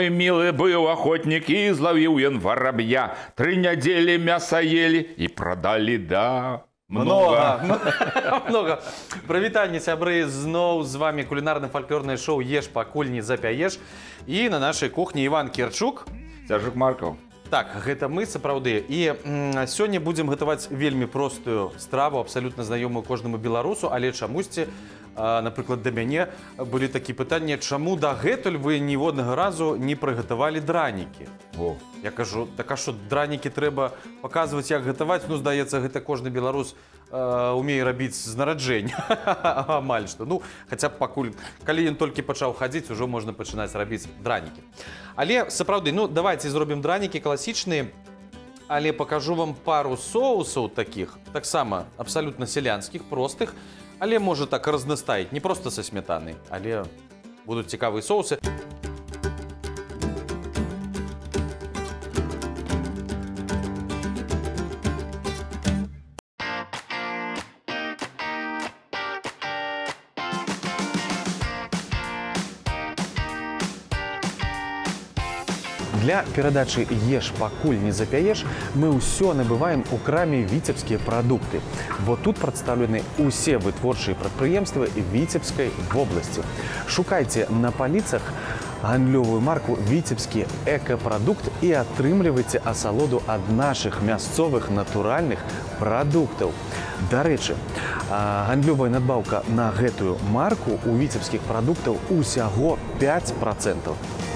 мой милый был охотник, и изловил ён воробья. 3 недели мяса ели и продали, да. Много. Прывітанне, сябры, зноў з вами кулінарна-фальклорнае шоу «Еш, пакуль не запяеш». І на нашай кухні Іван Керчук. Сяржук Марков. Так, гэта мы, сапраўды. І сёння будзем гатаваць вельмі простую страву, абсалютна знаёмую кожнаму беларусу, але чамусьці, напрыклад, да мяне былі такія пытанні, чаму дагэтуль вы ніводнага разу не прыгатавалі дранікі? Я кажу, так а што, дранікі трэба паказваць, як гатаваць? Ну, здаецца, гэта кожны беларус умее рабіць з нараджэння. Амаль што. Ну, хаця б пакуль, калі ён толькі пачаў хадзіць, ужо можна пачынаць рабіць дранікі. Але, сапраўды, ну, давайце зробім дранікі класічныя, але пакажу вам пару соусаў такіх, таксама абсалютна сялянскіх, простых, але можа так разнастаіць, не проста са смятанай, але будуць цікавыя соусы. Для перадачы «Еш, пакуль не запяеш» мы ўсё набываем у краме «Віцебскія прадукты», бо тут прадстаўлены ўсе вытворчыя прадпрыемствы Віцебскай вобласці. Шукайце на паліцах гандлёвую марку «Віцебскі экапрадукт» і атрымлівайце асалоду ад нашых мясцовых натуральных прадуктаў. Дарэчы, гандлёвая надбаўка на гэтую марку у віцебскіх прадуктаў усяго 5%.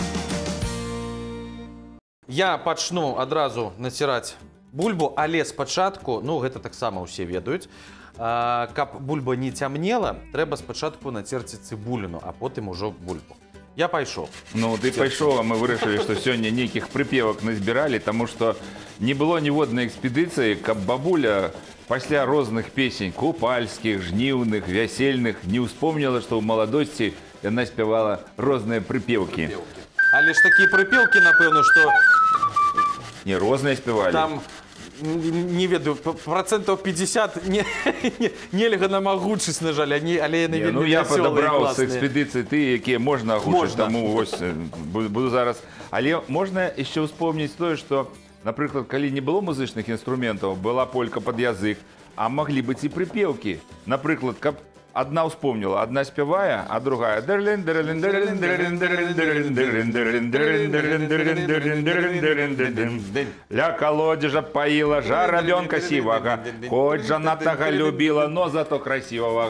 Я пачну адразу націраць бульбу, але спачатку, ну гэта таксама ўсе ведаюць, каб бульба не цямнела, трэба спачатку нацерці цыбуліну, а потым ужо бульбу. Я пайшоў. Ну, ты пайшоў, а мы вырашылі, што сёння нейкіх прыпевак назбіралі, таму што не было ніводнай экспедыцыі, каб бабуля пасля розных песень купальскіх, жніўных, вясельных не ўспомніла, што ў маладосці яна спявала розныя прыпеўкі. Але ж такія прыпеўкі, напэўна, што... Не, розныя спявалі. Там, не ведаю, процентаў 50 нельга нам агучыць, на жаль, але яны вельмі вясёлыя і класныя. Ну, я падабраў з экспедыцыі тыя, якія можна агучыць, таму вось буду зараз. Але можна яшчэ ўспомніць тое, што, напрыклад, калі не было музычных інструментаў, была полька пад язык, а маглі быць і прыпеўкі. Напрыклад, каб одна успомнила, одна спевая, а другая ля колодежа поила жаробенка сивого, хоть жанатого любила, но зато красивого.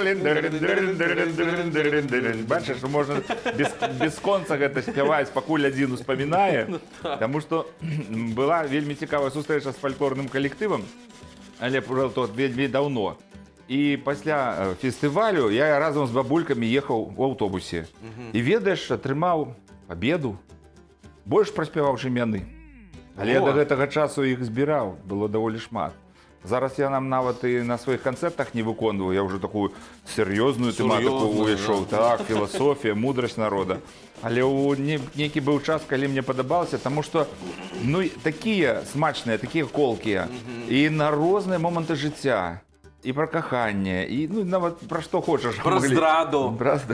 Бачиш, можно без конца это спевать, покуль один успоминае, потому что была вельмі цікавая сустрэча з фальклорным калектывам, але то вельмі давно. І пасля фестывалю я разам з бабулькамі ехаў у аўтобусе. І ведаеш, атрымаў пабеду, больш праспяваў, чым яны. Але я да гэтага часу іх збіраў, было даволі шмат. Зараз я нам нават і на сваіх канцэртах не выконваю, я ўжо такую сер'ёзную тэматыку увайшоў. Так, філасофія, мудрасць народа. Але нейкі быў час, калі мне падабалася, таму што такія смачныя, такія колкія і на розныя моманты жыцця. І пра каханне, і нават пра што хочаш. Пра здраду,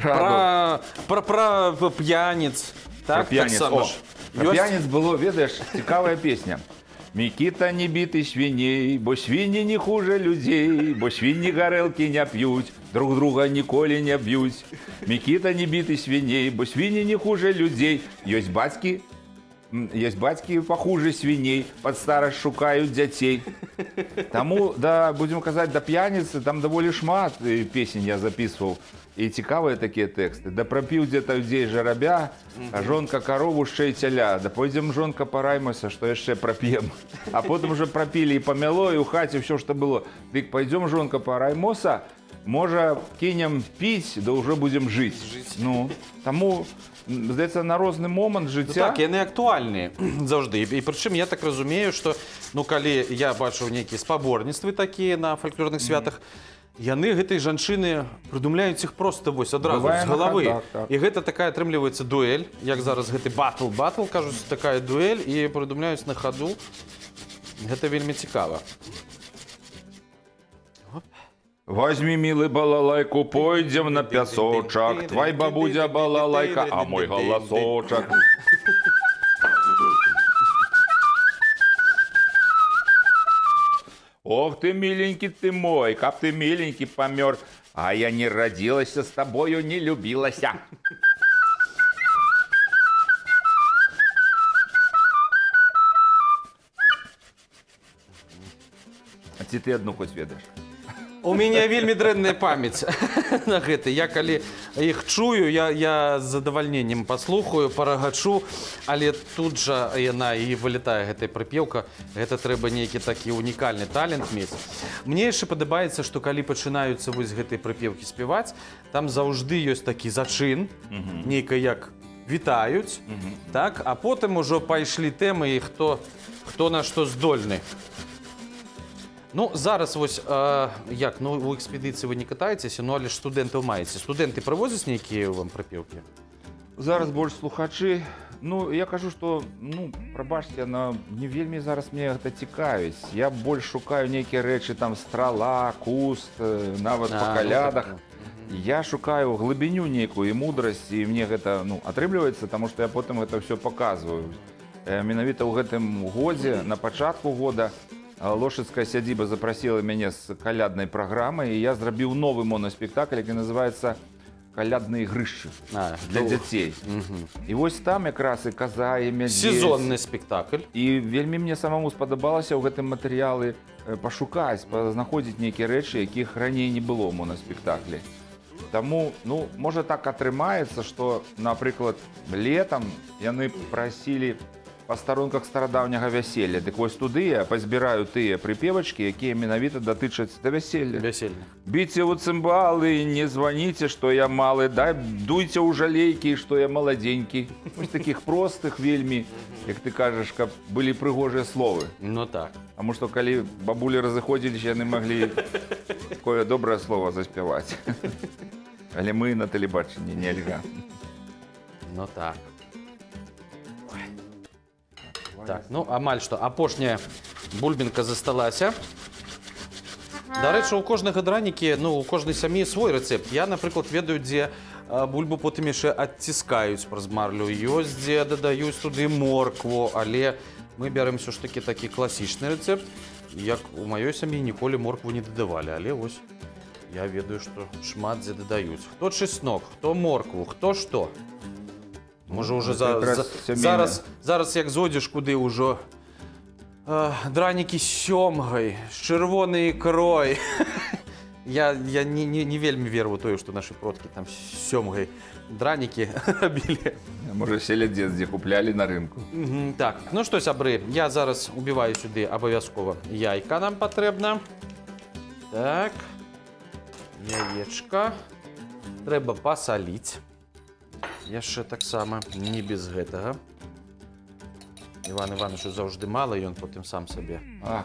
пра п'яніц. Пра п'яніц было, ведаеш, цікавая песня. Мікіта не біты свіней, бо свінні не хуже людзей, бо свінні гарэлкі не п'юць, друг друга ніколі не б'юць. Мікіта не біты свіней, бо свінні не хуже людзей. Ёсць бацькі пахуже свіней, пад старасць шукаюць дзяцей. Таму, будзем казаць, да п'яніцы там даволі шмат песень я запісваў. І цікавыя такія тэксты. Да прапіў дзе-то дзей жарабя, а жонка карову шчэ і цяля. Да пойдзем, жонка, параймася, што яшчэ прап'ем. А потым уже прапілі і памяло, і ў хаце ўсё, што было. Дык пойдзем, жонка, параймоса, можа, кінем піць, да ўжо будзем жыць. Ну, таму... Здаецца, на розны момант жыцця... Так, яны актуальныя заўжды. І прычым я так разумею, што, калі я бачыў нейкія спаборніцтвы такія на фальклорных святах, яны гэтай жанчыны прыдумляюць іх проста вось адразу з галавы. І гэта такая атрымліваецца дуэль, як зараз гэты батл, кажуць, такая дуэль, і прыдумляюць на хаду. Гэта вельмі цікава. Возьми, милый, балалайку, пойдем на пясочек. Твой бабудя балалайка, а мой голосочек. Ох ты, миленький ты мой, как ты миленький помер, а я не родилась с тобою, не любилася. А ты одну хоть ведаешь? У меня вельмі дрэнная памяць на гэта. Я калі іх чую, я з задавальненнем паслухаю, парагачу, але тут жа яна і вылетае гэтая прыпеўка. Гэта трэба нейкі такі унікальны талент мець. Мне яшчэ падабаецца, што калі пачынаюцца вось гэтай прыпеўкі спяваць, там заўжды ёсць такі зачын, нейка як вітаюць, так, а потым ужо пайшлі тэмы і хто на што здольны. Ну, зараз вось, як, ну, у экспедыцыі вы не катаецеся, ну, але ж студэнтаў маеце. Студэнты прывозяць нейкія вам прыпеўкі? Зараз больш слухачы. Ну, я кажу, што, ну, прабачце, не вельмі зараз мне гэта цікавіць. Я больш шукаю нейкія рэчы, там, страла, куст, нават па калядах. Я шукаю глыбіню нейкую і мудрасць, і мне гэта, ну, атрымліваецца, таму што я потым гэта ўсё паказваю. Менавіта ў гэтым годзе, на пачатку года, Лошыцкая сядзіба запрасіла мяне з каляднай праграмай, і я зрабіў новы моноспектакль, які называецца «Калядныя ігрышчы» для дзяцей. І вось там якраз і каза, і мядзель. Сезонны спектакль. І вельмі мне самому спадабалася ў гэтым матэрыялы пашукаць, знаходзіць нейкія рэчы, якіх раней не было ў моноспектаклі. Таму, ну, можа так атрымаецца, што, напрыклад, летам яны прасілі па старонках старадаўняга вяселля. Дык вось туды я пазбіраю тыя прыпевачкі, якія менавіта датычаць да вяселля. Біце ў цымбалы, не званіце, што я малы, дуйце ў жалейкі, што я маладзенькі. Вось такіх простых вельмі, як ты кажаш, каб былі прыгожыя словы. Ну так. Таму што калі бабулі разыходзіліся, яны маглі такое добрае слово заспяваць. Але мы на тэлебачанні нельга. Ну так. Так, ну, амаль што. Апошняя бульбінка засталася. Дарэчы, у кожнага дранікі, ну, у кожнай сям'і свой рэцэпт. Я, напрыклад, ведаю, дзе бульбу потым яшчэ адціскаюць праз марлю. Ёсць, дзе дадаюць туды моркву, але мы бярем ўсё ж такі такі класічны рэцэпт. Як у маёй сям'і ніколі моркву не дадавалі, але вось я ведаю, што шмат дзе дадаюць. Хто чеснок, хто моркву, хто што. Можа, уже зараз як зойдзеш куды ўжо дранікі з сёмгай, з чырвонай ікрой. Я не вельмі веру ў тое, што нашы продкі там з сёмгай дранікі рабілі. Можа, селядзец, дзе куплялі на рынку. Так, ну што, сябры, я зараз убіваю сюды абавязкова яйка нам патрэбна. Так, яечка. Трэба пасаліць. Яшчэ таксама не без гэтага. Іван Івановичу заўжды мала, ён потым сам сабе.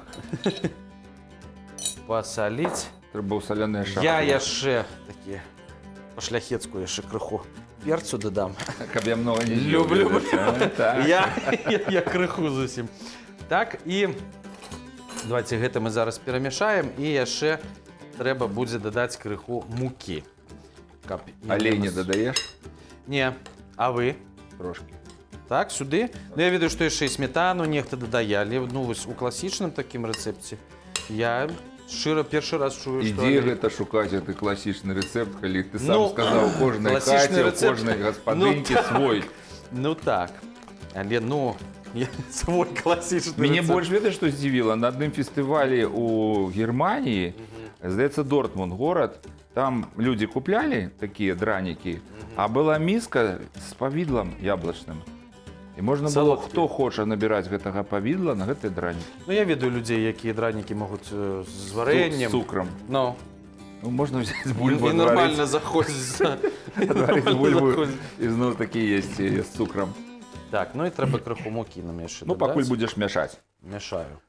Пасаліць. Трэба ў саляныя шапкі. Я яшчэ такі па-шляхецку яшчэ крыху перцу дадам. Каб я многа не люблю. Я крыху зусім. Так, і давайте гэта мы зараз перамяшаем, і яшчэ трэба будзе дадаць крыху мукі. Алей не дадаеш? Не, а вы? Трошки. Так, сюды? Ну, я ведаю, што яшчэ і сметану нехта дадае, але ну, вось у класічным такім рэцэпце я шчыра першы раз чую, што... Ідзі гэта шукаць, гэты класічны рэцэпт, калі ты сам сказаў, у кожнай хаце, у кожнай гаспадынькі свой. Ну так, але ну, свой класічны рэцэпт. Мяне больш ведаеш, што здзівіла? На адным фестывалі ў Германіі, здаецца, Дортмунд горад, там людзі куплялі такія дранікі, а была міска з павідлам яблачным. І можна было, хто хоча набіраць гэтага павідла на гэтыя дранікі. Ну, я ведаю людзей, якія дранікі могуць з варэннем. З цукрам. Ну. Можна взяць бульбу, і нормально заходзіць. Адварыць бульбу, і зноў такі есці з цукрам. Так, ну і трэба крыху мукі нам яшчэ дадаць. Ну, пакуль будзеш мяшаць. Мяшаю.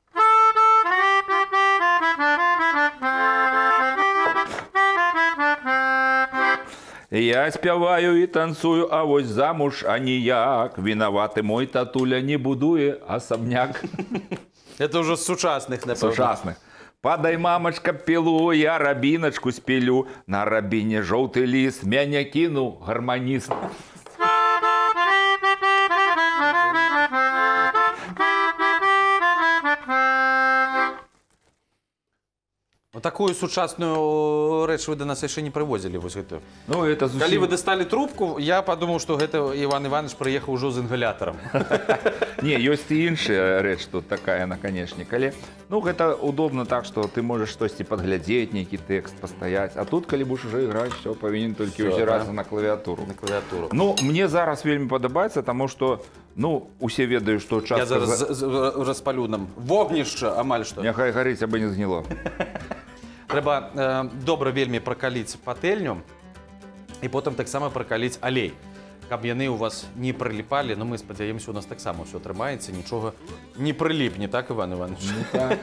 Я спяваю і танцую, а вось замуж аніяк. Вінаваты мой татуля не будуе асабняк. Это ўжо з сучасных, напэўна. Сучасных. Падай, мамачка, пілу, я рабіначку спілю. На рабіне жоўты ліст, мяне кіну гарманіст. Ну, такую сучасную рэч вы до нас яшчэ не прывозілі, вось гэтую. Ну, это зусім... Калі вы дасталі трубку, я падумаў, што гэта Іван Іванович прыехаў ужо з інгалятарам. Не, ёсць і іншая рэч тут такая, наканечнік. Але, ну, гэта удобна так, што ты можаш штосьці падглядзець, нейкі тэкст пастаяць. А тут, калі будзеш уже іграць, все, павінен толькі ўзірацца на клавіатуру. На клавіатуру. Ну, мне зараз вельмі падабаецца, таму што, ну, усе ведаюць, што частка... Я зараз распалю нам вогнішча, амаль што. Няхай гарыць, абы не згніло. Трэба добра вельмі пракаліць патэльню і потым таксама пракаліць алей, каб яны ў вас не прыліпалі. Ну, мы спадзяемся, у нас таксама ўсё атрымаецца, нічога не прыліпне, так, Іван Іванович? Ну, так.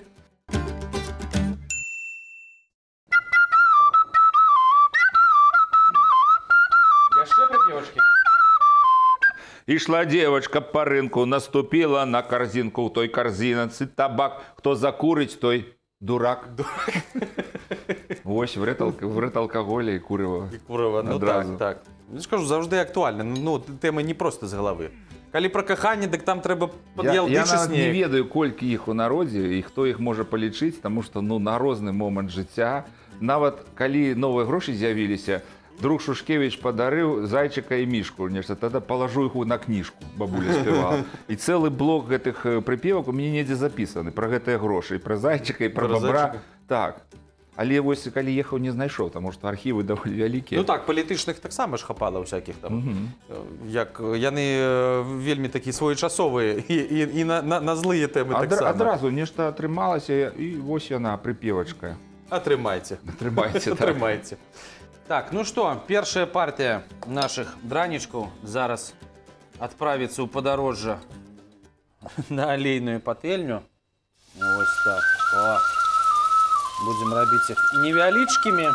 Яшчэ прыпевачкі? Ішла девочка по рынку, наступила на корзинку, у той корзинацы табак. Хто закурыць, той дурак. Вось, вред алкоголя і курыва. І курыва, ну адразу. так, так. Я скажу, заўжды актуальна. Ну, тэма не проста з галавы. Калі пра каханне, дык там трэба Я нават не ведаю, колькі іх у народзе і хто іх можа палічыць, таму што, ну, на розны момант жыцця, нават калі новыя грошы з'явіліся, друг Шушкевич падарыў зайчыка і мішку, нешта, тады палажу іх на кніжку, бабуля спявала. І цэлы блок гэтых прыпевак у мяне недзе запісаны пра гэтыя грошы, і пра зайчыка, і пра бабра. Так. Але вось калі ехаў, не знайшоў, таму што архівы даволі вялікія. Ну так, палітычных таксама ж хапала ўсякіх там. Як яны вельмі такі своечасовыя і на злыя тэмы таксама. Адразу нешта атрымалася, і вось яна, прыпевачка. Атрымайце. Атрымайце, так. Атрымайце. Так, ну што, першая партыя нашых дранічкаў зараз адправіцца ў падарожжа на алейную патэльню. Вось так. О. Будем рабіць іх невялічкімі.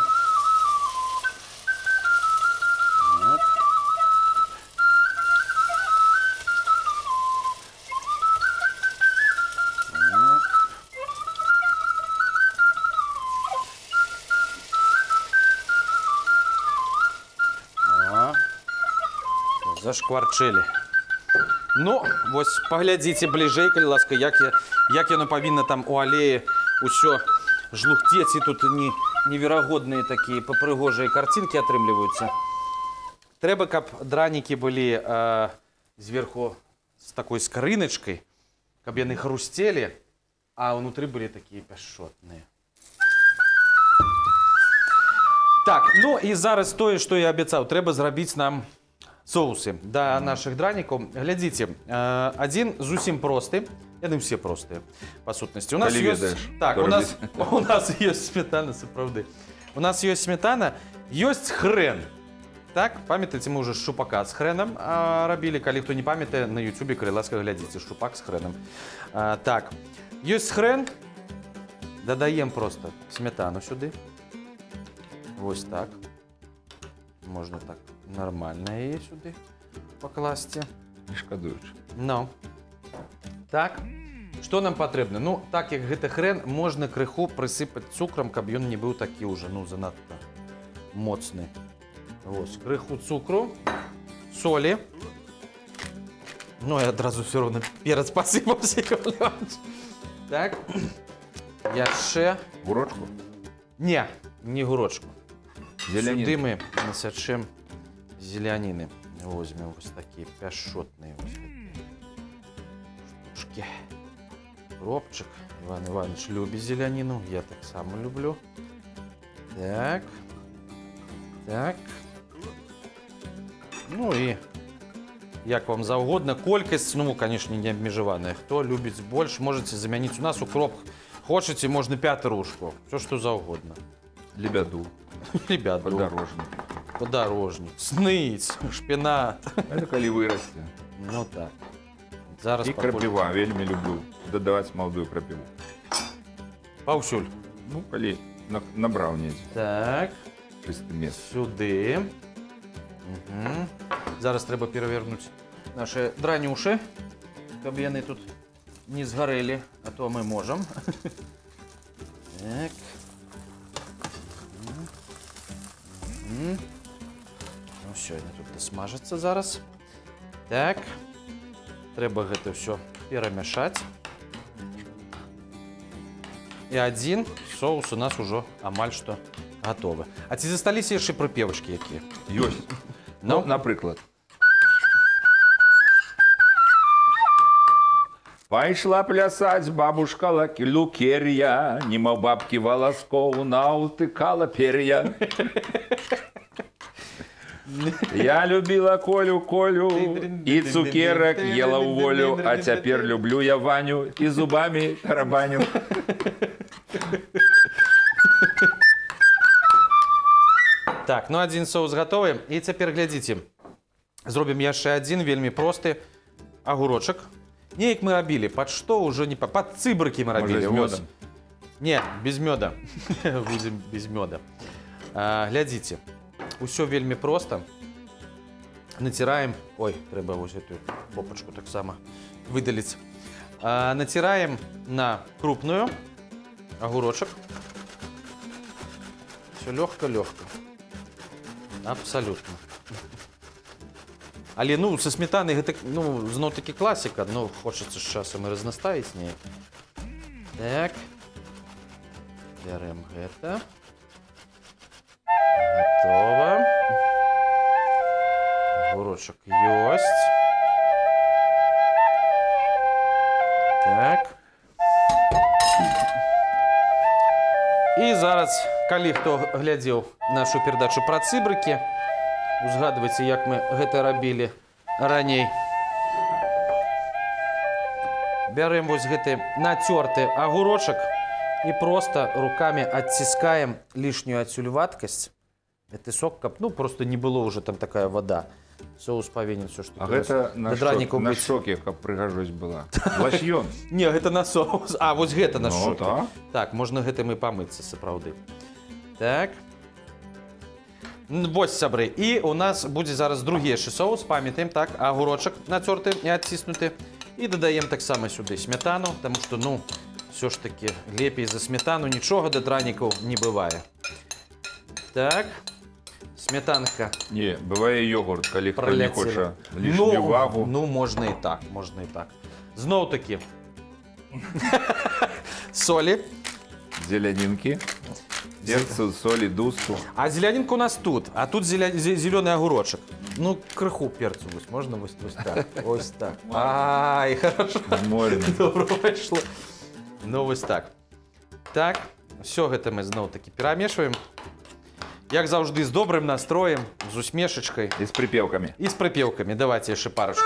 Вот. Зашкварчылі. Ну, вось паглядзіце бліжэй, калі ласка, як яно павінна там у алеі ўсё жлухцець, і тут неверагодныя такія папрыгожыя карцінкі атрымліваюцца. Трэба, каб дранікі былі зверху з такой скрыначкай, каб яны хрусцелі, а ўнутры былі такія пяшчотныя. Так, ну і зараз тое, што я абяцаў, трэба зрабіць нам соусы да наших дранікаў. Глядзіце, адзін зусім просты, яны ўсе простыя, па сутнасці. У нас ёсць, так, у нас ёсць сметана, сапраўды. У нас ёсць сметана, ёсць хрен. Так, памятаеце, мы ўжо шчупака з хрэнам рабілі. Калі хто не памятае, на ютубе, калі ласка, глядзіце, шчупак з хрэнам. Так, ёсць хрэн, дадаем проста сметану сюды. Вось так. Можна так нормально яе сюды пакласці. Не шкадуючы. Ну. Так. Што нам патрэбна? Ну, так як гэта хрэн, можна крыху прысыпаць цукрам, каб ён не быў такі ўжо, ну, занадта моцны. Вось, крыху цукру, солі. Ну, я адразу все роўна перац пасыпаўся. Так. Яшчэ. Гурочку? Не, не гурочку. Зеляніны. Сюды мы насячэм зеляніны. Возьмем вось такія пяшчотныя штучкі. Робчык. Іван Іванович любіць зеляніну. Я таксама люблю. Так. Так. Ну і як вам заўгодна. Колькасць, ну, конечно, не абмежаваная. Хто любіць больш, можаце замяніць. У нас укроп. Хочаце, можна пятрушку. Всё, што заўгодна. Лебяду. Лебяду. Подорожник. Подорожник. Сныць, шпінат. Это калі вырасце. Ну так. Зараз і крапіва, вельмі люблю дадаваць маладую крапіву. Паўсюль. Ну, калі набраў недзе. Так. Чыстым месцам. Сюды. Угу. Зараз трэба перавернуць нашы дранюшы, каб яны тут не згарэлі, а то мы можам. Так. Ну все, яны тут дасмажацца зараз. Так. Трэба гэта ўсё перамяшаць. и один соус у нас уже амаль что готовы. А ці засталіся яшчэ прыпевачкі якія? Ёсць. Ну, напрыклад. Пайшла плясаць бабушка Лукерья, мимо бабки волосков наутыкала перья. Я любила Колю и цукерок ела в волю, а теперь люблю я Ваню и зубами тарабаню. Так, ну один соус готовы. І цяпер глядзіце. Зробім яшчэ один вельмі просты агурочак. Неяк мы рабілі, пад што ўжо не пад цыбрыкі мы рабілі. Можа, з мёдам? Не, без мёда. Будзем без мёда. Глядзіце. Усё вельмі проста. Націраем, ой, трэба вось эту попачку таксама выдаліць. Націраем на крупную агурочак. Все лёгка-лёгка. Абсолютно. Але, ну, со сметанай гэта, ну, зноў-такі класіка, но хочацца з часам і разнаставіць неяк. Так. Бярем гэта. Готово. Огурочек ёсць. Так. І зараз, калі хто глядзеў нашу перадачу пра цыбрыкі, узгадвайце, як мы гэта рабілі раней. Бярем вось гэты нацёрты агурочак і проста рукамі адціскаем лішнюю адсюль вадкасць. Гэты сок, каб, ну, просто не было уже там такая вода. Соус павінен все, што... А гэта на шоке, каб прыгажосць была. Ласьён. Не, гэта на соус. А, вось гэта на шоке. Так. Так, можна гэтым і памыцца, сапраўды. Так. Вось, сябры. І у нас будзе зараз другі яшчэ соус. Памятаем, так, агурочак нацёрты і адціснуты. І дадаем таксама сюды сметану, таму што, ну, все ж таки лепей за сметану нічога да дранікаў не бывае. Так. Сметанка. Не, бывае йогурт, калі хто не хоча лішнюю вагу. Ну, можна і так, можна і так. Зноў-такі. Солі. Зелянінкі. Перцу, солі, дусту. А зелянинка у нас тут, а тут зеленый огурочек. Ну, крыху перцу вось, можно вось так, ось так. Ай, хорошо. Можно. Добро вышло. Ну, вось так. Так, все гэта мы зноў-такі перамешваем. Як заўжды, з добрым настроем, з усмешачкай. І з припевками. І з припевками. Давайте яшчэ парочку.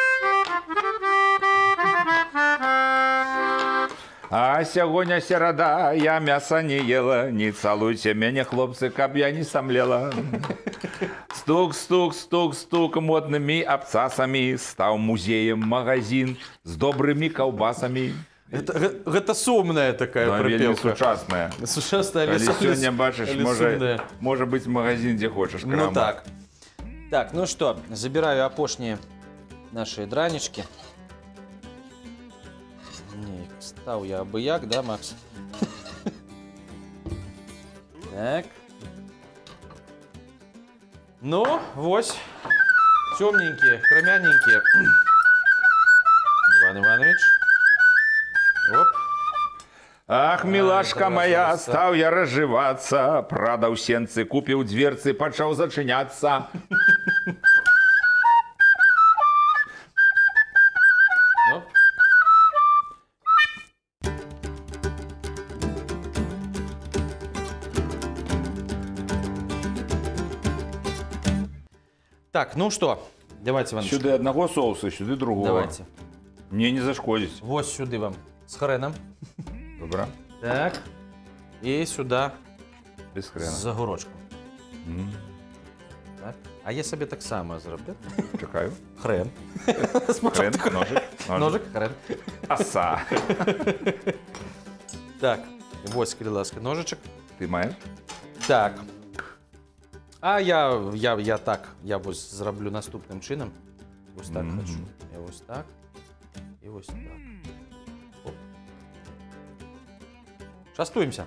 А сягоння серада, я мяса не ела, не цалуйте мяне, хлопцы, каб я не самлела. Стук, стук, стук, стук модными абцасами, стаў музеем магазин з добрыми каўбасамі. Гэта сумная такая припевка. Вельмі сучасная. Сучасная, але Калі сёння бачыш, можа быць магазин, дзе хочаш, крама. Ну так. Так, ну что, забираю апошние наши дранички. Не, стал я абыяк, да, Макс? Так. Ну, вось. Темненькие, кромяненькие. Иван Иванович. Оп. Ах, милашка моя, стал я разживаться, продал сенцы, купил дверцы, пачал зачиняться. Оп. Так, ну что, давайте, Иван. Сюди одного соуса, сюди другого. Давайте. Мне не зашкодить. Вот сюда вам с хреном. Добре. Так. И сюда Без хрена. с огурочком. Так. А я себе так само зроблю. Чекаю. Хрен. Хрен, ножик. Ножик, хрен. Оса. Так. Ось, калі ласка, ножичок. Ти маєш? Так. А я так, я ось зроблю наступним чином. Ось так хочу. Я ось так. І ось так. Оп. Частуємося.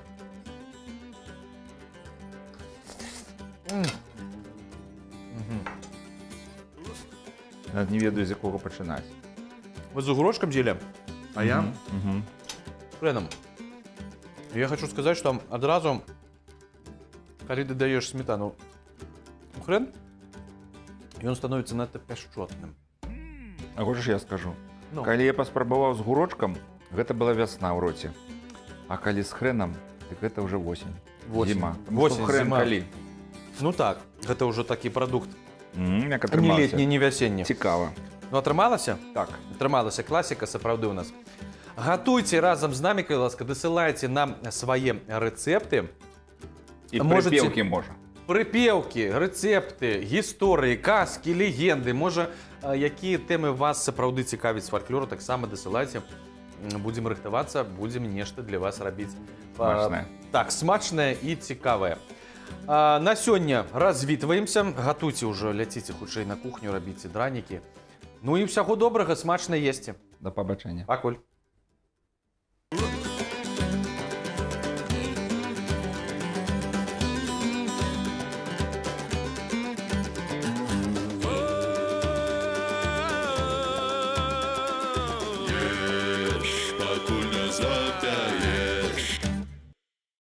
Навіть не ведаю, з якого починати. Ви з огурочком з'їли? А я? Хреном. Я хочу сказать, что одразу, когда ты даешь сметану у хрен, и он становится надто пяшчотным. А хочешь я скажу? Ну. Калі я паспрабаваў з гурочкам, гэта была вясна ў роце. А калі з хрэнам, дык гэта ўжо восень. Восень. Зіма. Восень, Хрэн зима. калі? Ну так, это уже такі продукт. Як Не атрымаўся. летні, не вясенні. Цікава. Ну, атрымалася? Так. Атрымалася класіка, сапраўды у нас. Гатуйце разам з намі, калі ласка, дасылайце нам свае рэцэпты. І Можете- прыпеўкі можа. Прыпеўкі, рэцэпты, гісторыі, казкі, легенды. Можа, якія тэмы вас сапраўды цікавяць з фальклору, таксама дасылайце. Будзем рыхтавацца, будзем нешта для вас рабіць. Смачнае. Так, смачнае і цікавае. На сёння развітваемся. Гатуйце ўжо, ляціце хутчэй на кухню, рабіце дранікі. Ну і ўсяго добрага, смачна есці. Да пабачэння. Пакуль.